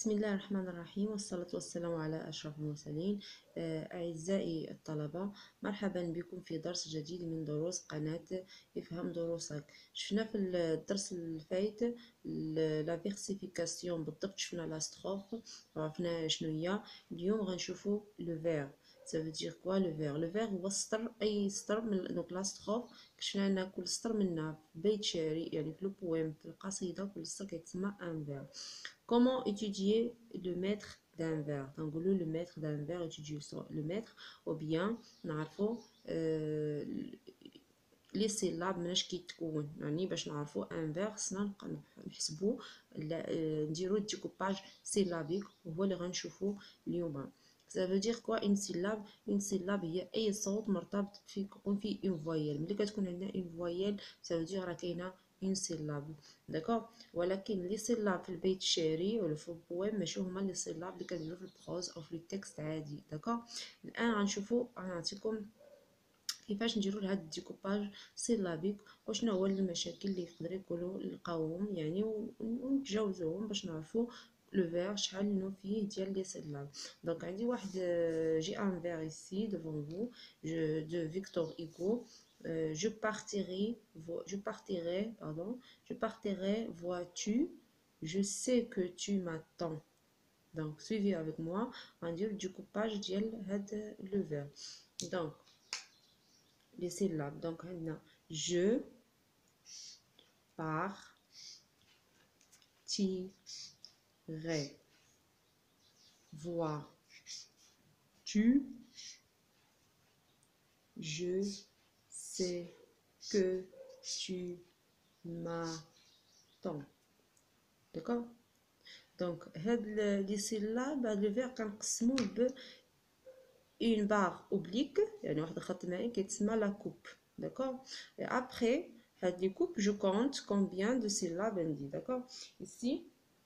بسم الله الرحمن الرحيم، والصلاة والسلام على أشرف المرسلين. أعزائي الطلبة، مرحبا بكم في درس جديد من دروس قناة افهم دروسك. شفنا في الدرس الفايت لا فيرسيفيكاسيون بالضبط، شفنا لا ستروف وعرفنا شنو هي. اليوم غنشوفو لو فير. ça veut dire quoi le vers. le vers هو السطر، اي سطر من دونك لا ستروف. كشفنا ان كل سطر منا في بيت شعري، يعني في لو بويم، في القصيدة، كل سطر كيتسمى ان فير. Comment étudier le maître d'un vers. Donc, le maître d'un vers, étudier le maître, ou bien, نعرفو لي سيلاب مناش كيتكون، يعني باش نعرفو ان فيغ خصنا نحسبو نديرو ديكوباج سيلابيك، وهو اللي غنشوفو اليوم. ça veut dire quoi une syllabe. une syllabe هي اي صوت مرتبط يكون فيه اون فويل. ملي كتكون عندنا اون فويل ça veut dire راه كاينه اون سيلاب، داكوغ. ولكن لي سيلاب في البيت الشعري ولا في البويم ماشي هما لي سيلاب اللي كنديرو في البروز او في التكست عادي، داكوغ. الان غنشوفو، غنعطيكم كيفاش نديرو لهاد الديكوباج سيلابيك، وشنو هو المشاكل اللي يقدر يكونوا نلقاوهم يعني ونتجاوزوهم باش نعرفوا لو فير شحال منو فيه ديال لي سيلاب. دونك عندي واحد جي ان فير ايسي devant vous de Victor Hugo. Je partirai, vois-tu, je sais que tu m'attends. Donc suivez avec moi, on dit le découpage ديال هاد لو فير. donc les syllabes. Donc, je partirai, vois-tu, je sais que tu m'attends. D'accord? Donc, les syllabes, le verbe كنقسموه ب une barre oblique, يعني واحد الخط مائي كيتسمى la coupe. D'accord? Et après les coupes, je compte combien de syllabes on dit. D'accord? Ici,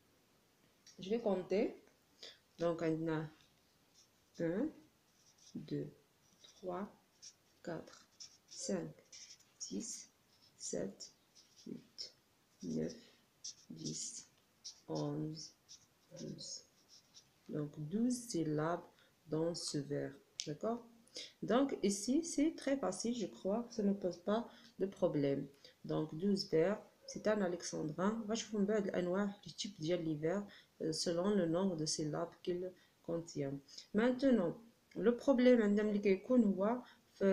je vais compter. Donc, on a 1, 2, 3, 4, 5, 6, 7, 8, 9, 10, 11, 12. Donc, 12 syllabes dans ce vers. D'accord? Donc, ici, c'est très facile, je crois. Ça ne pose pas de problème. Donc, 12 vers. C'est un alexandrin. Je vais vous montrer les types de vers selon le nombre de syllabes qu'il contient. Maintenant, le problème عندما كيكون هو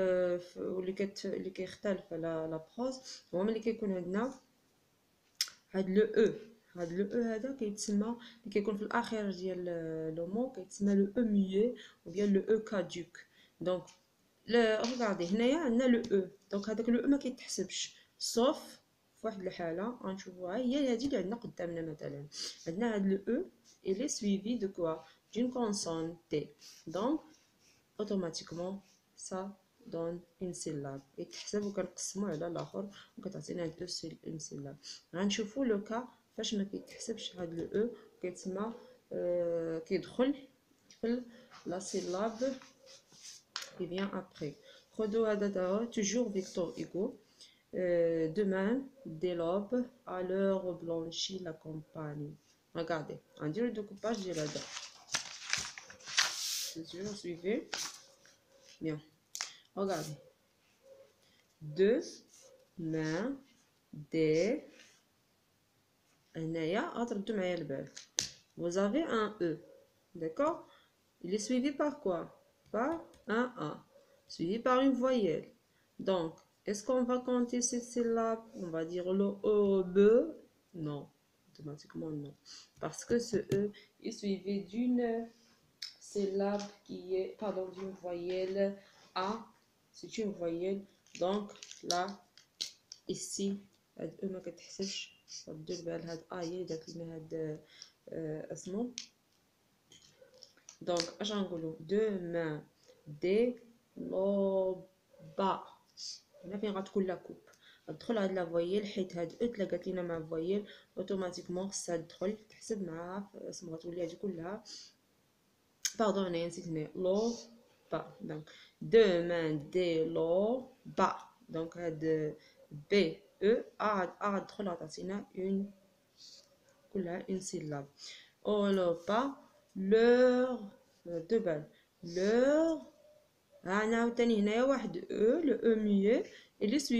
اللي كيختلف على لا بروز، هو ملي كيكون عندنا هاد لو او. هاد لو او هذا كيتسمى، اللي كيكون في الاخير ديال لو مو كيتسمى لو او ميي او بيان لو او كادوك. دونك ريغاردي هنايا عندنا لو او، دونك هذاك لو او ما كيتحسبش صوف في واحد الحاله غنشوفوها هي هذه اللي عندنا قدامنا. مثلا عندنا هاد لو او الي سويفي دو كوا دون كونسون تي، دونك اوتوماتيكمون سا دون اون سيلاب يتحسب وكنقسمو على الاخر وكتعطينا هاد اون سيلاب. غنشوفو لو كا فاش ما كيتحسبش هاد لو او كيتسمى كيدخل في لا سيلاب qui vient après. Khodo Adadao, toujours Victor Hugo. Demain, dès l'aube, à l'heure blanchit la campagne. Regardez, on dit le découpage de la date. C'est sûr, suivez. Bien. Regardez. Demain, dès. Vous avez un E. D'accord? Il est suivi par quoi? Par un A, suivi par une voyelle. Donc, est-ce qu'on va compter ces syllabes? On va dire le O, B? Non, automatiquement non. Parce que ce E est suivi d'une syllabe qui est, pardon, d'une voyelle A. C'est une voyelle. Donc, là, ici, هاد E ما كتحسبش. دير بال هاد A هي اللي دارت لنا هاد اسمو. Donc, اش غنقولو؟ demain dès l'aube. هنا فين غتكون لا كوب، غتدخل هاد لا فويل، حيت هاد او تلاقات لينا مع فويل اوتوماتيكمون خصها تدخل تحسب معاها اسمها، غتولي هادي كلها. باردون هنايا نسيت هنايا لو با. دونك demain dès l'aube. دونك هاد بي او غتدخل غتعطينا اون كلها اون سيلاب. au le pas, leur, deux balles, leur, عاوتاني هنايا واحد E, le E muet, il est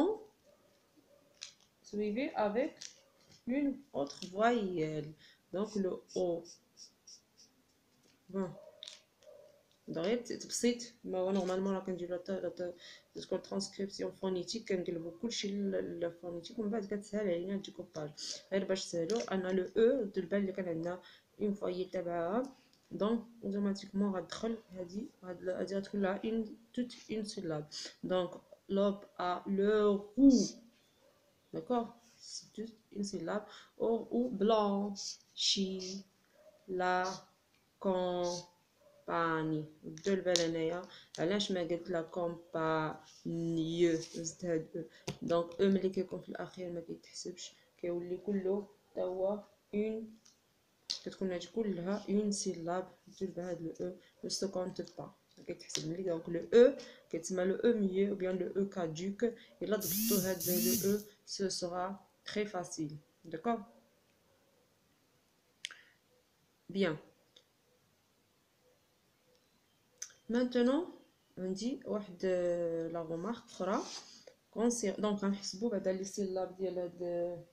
suivi avec une autre voyelle, donc le O. Bon. دغيا تبسيط ما هو نورمالمون راه كنديرو تكون ترانسكريبسيون فونيتيك كنقلبو كلشي للفونيتيك ومن بعد كتسهل علينا الديكوباج غير باش تسهلو انا لو او البال اللي كان عندنا اون فويل تبعها دونك اوتوماتيكمون غتدخل هادي غتكون لها اون توت اون سيلاب دونك لوب ا لو رو داكوغ سي توت اون سيلاب او بلون شي لا كون باني بدو البال هنايا علاش ما قلت لا كومبانيو زدت هاد او دونك او ملي كيكون في الاخير ما كيتحسبش كيولي كله تا هو اون كتكون هادي كلها اون سيلاب بدو بهاد لو او لو سو كونت با ما كيتحسب ملي دونك لو او كيتسمى لو او ميو او بيان لو او كادوك الا ضبطتو هاد لو او سو سورا تري فاسيل داكوغ بيان. Maintenant عندي واحد لا غومارك اخرى دونك غنحسبو بعدا لي سيلاب ديال هاد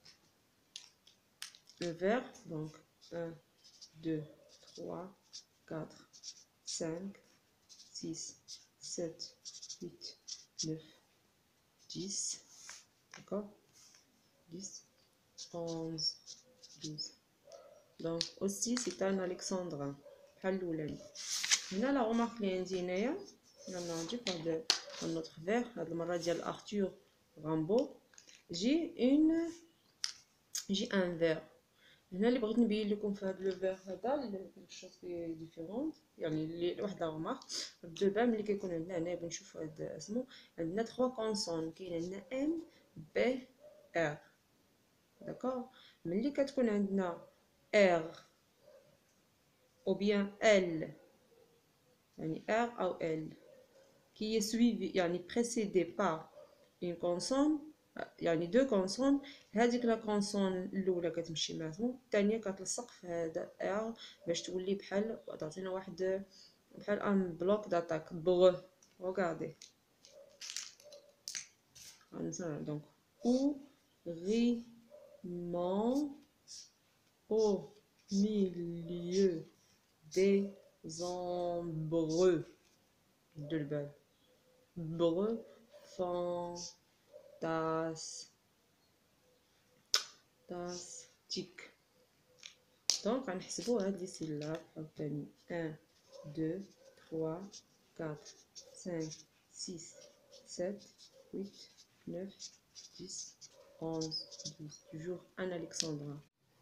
لو فير دونك 1 2 3 4 5 6 7 8 9 10 d'accord 10 11 12 donc aussi c'est un alexandrin بحال الاولاني هنا لا غومارك اللي عندي هنايا يلا نجيب واحد نوتر فير هاد المره ديال ارثور غامبو جي ان فير هنا اللي بغيت نبين لكم في هاد لو فير هذا الشوط ديفيرونت يعني اللي واحد لا غومارك دو با ملي كيكون عندنا هنا بنشوفوا هاد اسمو عندنا 3 كونسون كاين عندنا ام بي ار داكوغ ملي كتكون عندنا ار ou bien L يعني R ou L qui est suivi يعني précédé par une consonne يعني deux consonnes هذيك لا كونسون الاولى كتمشي مع اسمو الثانيه كتلصق في هذا R باش تولي بحال تعطينا واحد بحال ان بلوك داتاك بغ regardez donc ouvriments au milieu des ombreux de l'bal breu fantastique donc غنحسبوا هاد لي سيلاب عاوتاني 1 2 3 4 5 6 7 8 9 10 11 12 toujours un alexandrin.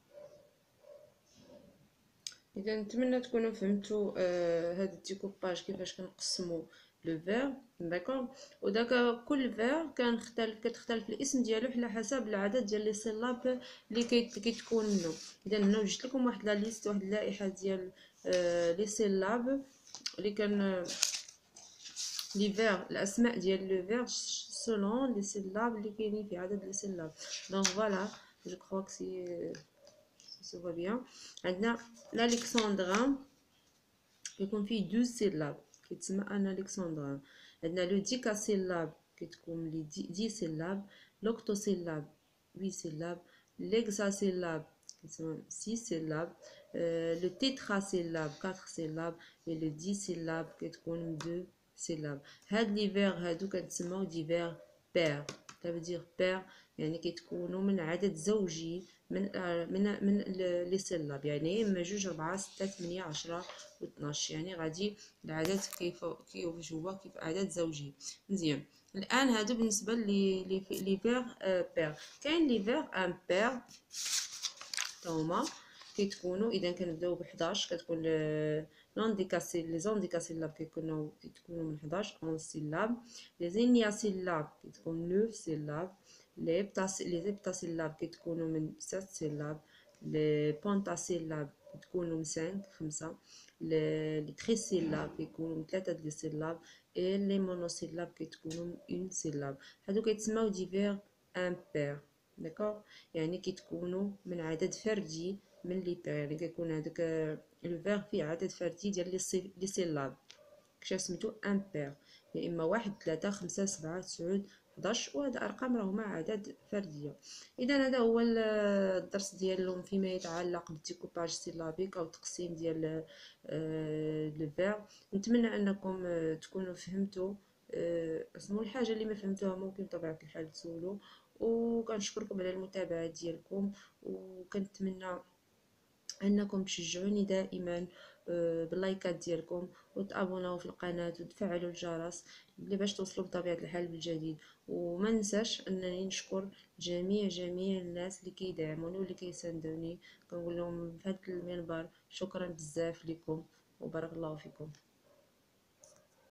اذا نتمنى تكونوا فهمتوا هذا الديكوباج كيفاش كنقسموا لو فير داكوغ وداك كل فير كتختلف الاسم ديالو على حسب العدد ديال لي سيلاب اللي كيتكون منه. اذا هنا وجدت لكم واحد لا ليست واحد اللائحه ديال لي سيلاب اللي كان لي فير الاسماء ديال لو فير سولون لي سيلاب اللي كاينين في عدد لي سيلاب دونك فوالا جو كخوا كو سي se voit bien. عندنا l'alexandrin كيكون فيه 12 سيلاب كيتسمى ان الكسندرين. عندنا لو ديكاسيلاب كتكون لي 10 سيلاب، لوكتوسيلاب 8 سيلاب، ليكساسيلاب كيتسمى 6 سيلاب، لو تيتراسيلاب 4 سيلاب، و لو 10 سيلاب كتكون 2 سيلاب. هاد لي فير هادو كنتسماو دي فير بير، ça veut dire بير يعني كيتكونوا من عدد زوجي من لي سيلاب، يعني اما 2 4 6 8 10 و 12، يعني غادي العدد كيف هو كيف عدد زوجي. مزيان الان هادو بالنسبه لي فير بير. كاين لي فير امبير هما كيتكونوا اذا كنبداو ب 11 كتكون لون ديكاسي لي زون ديكاسيلاب كيتكونوا من 11 11 سيلاب، لي زينياسيلاب كيتكون 9 سيلاب، لي زيبتاسيلاب كيتكونوا من 7 سيلاب، لي بونتاسيلاب كيتكونوا من 5 لي تريسيلاب كيكونوا من 3 ديال السيلاب، اي لي مونوسيلاب كيتكونوا من 1 سيلاب. هادو كيتسموا دي فير امبير داكوغ، يعني كيتكونوا من عدد فردي من لي بير، يعني كيكون هذاك لو فيغ فيه عدد فردي ديال لي سيلاب، كشي سميتو امبير، يا اما واحد، ثلاثة، خمسة، سبعة، تسعود، 11، وهاد الارقام راهما اعداد فرديه. اذا هذا هو الدرس ديالهم فيما يتعلق بالديكوباج سيلابيك او التقسيم ديال لو فيغ. نتمنى انكم تكونوا فهمتوا. اسمو الحاجه اللي ما فهمتوها ممكن بطبيعه الحال تسولوا، وكنشكركم على المتابعه ديالكم، وكنتمنى انكم تشجعوني دائما باللايكات ديالكم، وتابوناو في القناه وتفعلوا الجرس اللي باش توصلوا بطبيعه الحال بالجديد. وما ننساش انني نشكر جميع الناس اللي كيدعموني واللي كيساندوني، كنقول لهم في هذا المنبر شكرا بزاف لكم وبارك الله فيكم.